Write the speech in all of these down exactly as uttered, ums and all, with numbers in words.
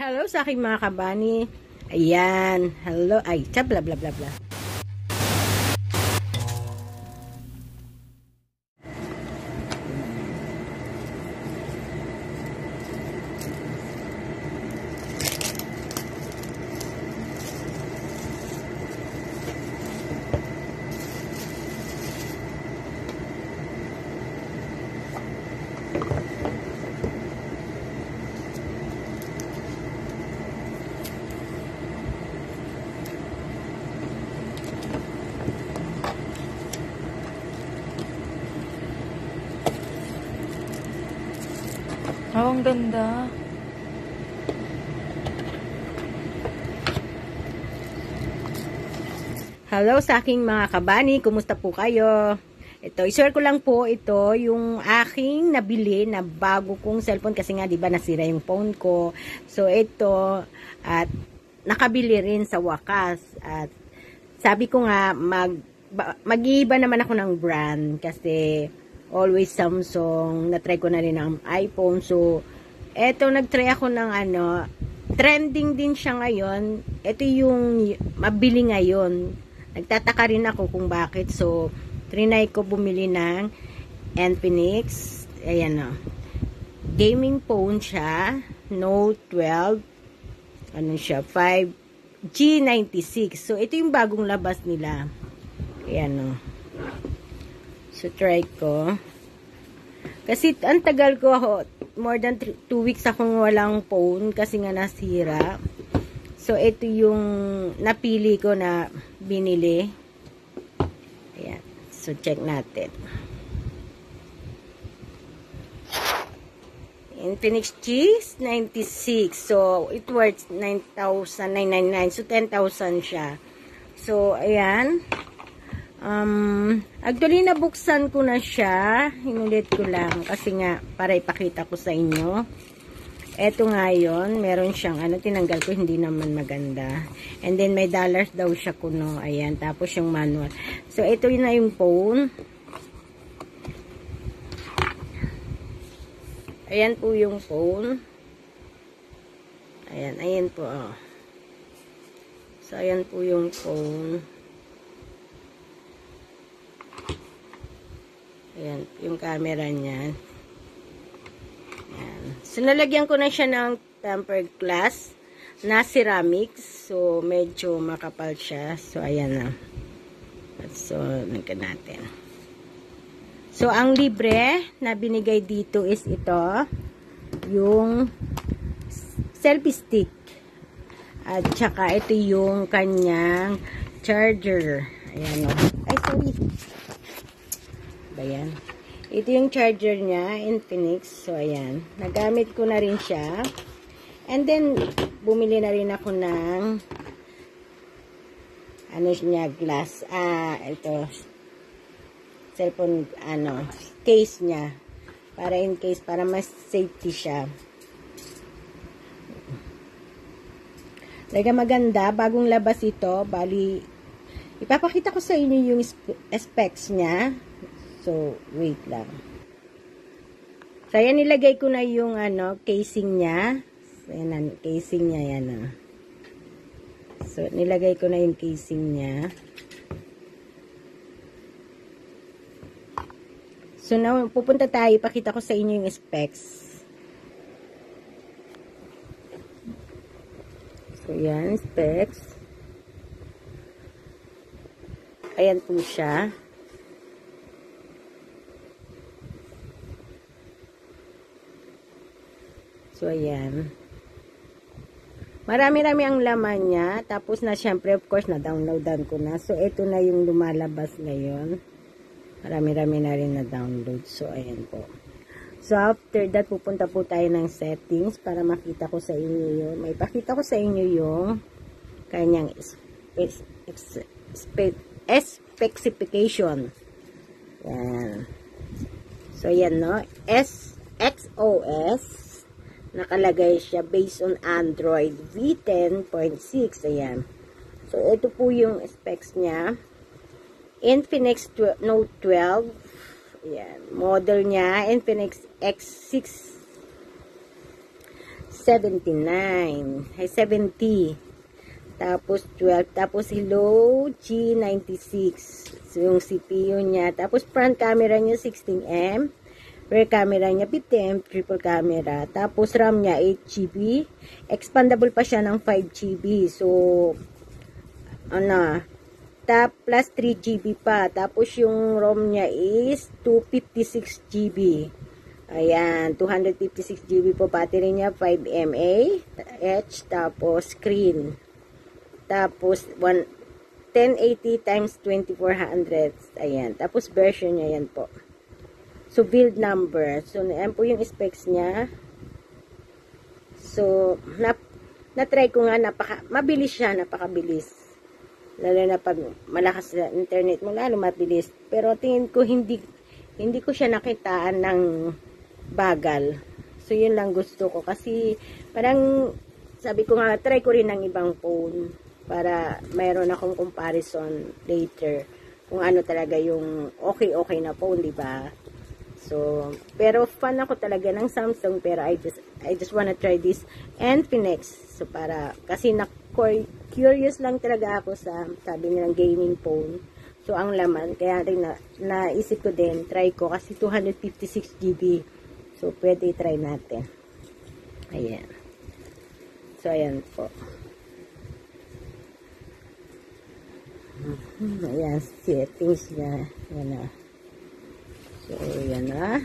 Hello sa aking mga kabani. Ayan. Hello. Ay, cha bla bla bla bla. Oh, ang ganda. Hello sa aking mga kabani. Kumusta po kayo? Ito, i-share ko lang po ito yung aking nabili na bago kong cellphone kasi nga 'di ba nasira yung phone ko. So ito at nakabili rin sa wakas at sabi ko nga mag mag-iiba naman ako ng brand kasi always Samsung, na-try ko na rin ang iPhone. So, eto, nag-try ako ng ano, trending din siya ngayon. Ito yung mabili ngayon. Nagtataka rin ako kung bakit. So, trinay ko bumili ng Infinix. Ayan o. Gaming phone siya. Note twelve. Ano siya? five G ninety-six. So, ito yung bagong labas nila. Ayan o. So, try ko. Kasi, ang tagal ko ako, more than two weeks akong walang phone kasi nga nasira. So, ito yung napili ko na binili. Ayan. So, check natin. Infinix G ninety-six. So, it worth nine thousand nine hundred ninety-nine. So, ten thousand siya. So, ayan. Um, actually, nabuksan ko na siya. Hinulit ko lang kasi nga para ipakita ko sa inyo. Eto nga yun. Meron siyang ano, tinanggal ko, hindi naman maganda. And then, may dollars daw siya kuno. Ayan. Tapos yung manual. So, ito yun na yung phone. Ayan po yung phone. Ayan. Ayan po. Oh. So, ayan po yung phone. Ayan, yung camera niya. Ayan. So, nalagyan ko na siya ng tempered glass na ceramics. So, medyo makapal siya. So, ayan na. So, nagkan natin. So, ang libre na binigay dito is ito. Yung selfie stick. At saka ito yung kanyang charger. Ayan o. Ay, sorry. Ayan. Ito yung charger niya, Infinix. So, ayan. Nagamit ko na rin siya. And then, bumili na rin ako ng ano niya, glass. Ah, ito. Cellphone, ano, case niya. Para in case, para mas safety siya. Talaga maganda. Bagong labas ito. Bali, ipapakita ko sa inyo yung specs niya. So, wait lang. So, ayan, nilagay ko na yung, ano, casing niya. So, ayan, casing niya, yan, ah. So, nilagay ko na yung casing niya. So, now, pupunta tayo, ipakita ko sa inyo yung specs. So, yan, specs. Ayan po siya. So, ayan. Marami-rami ang laman niya. Tapos na, syempre, of course, na-downloadan ko na. So, ito na yung lumalabas ngayon. Marami-rami na rin na-download. So, ayan po. So, after that, pupunta po tayo ng settings para makita ko sa inyo yun. May pakita ko sa inyo yung kanyang specification. Yan. So, yan, no? S X O S. Nakalagay siya based on Android V ten point six. Ayan. So, ito po yung specs niya. Infinix Note twelve. Ayan. Model niya, Infinix X six seventy-nine. Ay, seventy. Tapos twelve. Tapos hello, G ninety-six. So, yung C P U niya. Tapos front camera niya sixteen M. Rear camera niya fifty M. Triple camera. Tapos RAM niya eight G B. Expandable pa siya ng five G B. So, ano, tap plus three G B pa. Tapos yung ROM niya is two fifty-six G B. Ayan, two fifty-six G B po. Battery niya five milliamp hour. Tapos screen. Tapos, ten eighty times twenty-four hundred. Ayan. Tapos, version niya yan po. So, build number. So, yan po yung specs niya. So, na, na-try ko nga, napaka, mabilis siya, napakabilis. Lalo na pag malakas sa internet mo, lalo mabilis. Pero, tingin ko, hindi, hindi ko siya nakitaan ng bagal. So, yun lang gusto ko. Kasi, parang, sabi ko nga, try ko rin ng ibang phone. Para mayroon akong comparison later kung ano talaga yung okay-okay na phone, di ba? So, pero fan ako talaga ng Samsung, pero I just I just wanna try this Infinix. So, para kasi na curious lang talaga ako sa sabi nilang gaming phone. So, ang laman, kaya rin na, naisip ko din, try ko kasi two fifty-six G B. So, pwede try natin. Ayan. So, ayan po. Ayan, settings niya. Ayan na. So, ayan na.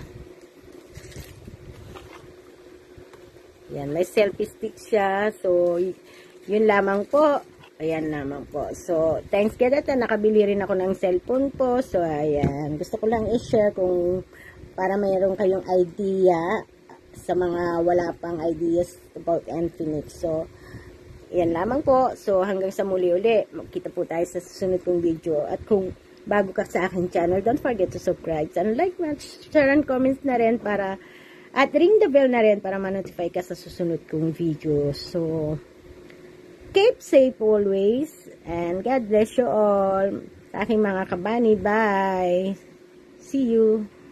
Ayan, may selfie stick siya. So, yun lamang po. Ayan lamang po. So, thanks kaya data, nakabili rin ako ng cellphone po. So, ayan. Gusto ko lang i-share kung para mayroon kayong idea sa mga wala pang ideas about Infinix. So, yan lamang po. So, hanggang sa muli uli. Magkita po tayo sa susunod kong video. At kung bago ka sa aking channel, don't forget to subscribe. And like, share, and comments na rin para, at ring the bell na rin para ma-notify ka sa susunod kong video. So, keep safe always. And God bless you all. Sa aking mga kabani. Bye. See you.